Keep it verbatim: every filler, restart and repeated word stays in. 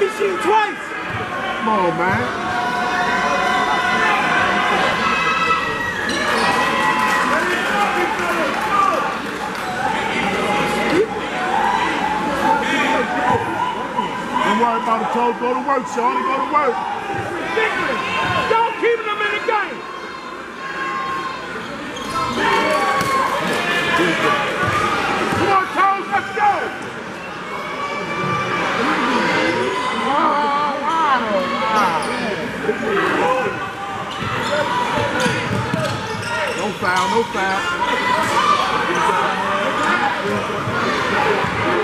me shoot twice. Come on, man. Don't worry about the toe. Go to work, Shawty. Go to work. Ridiculous. Y'all keeping them in the game. Come on, Toes. Let's go. No foul, no foul.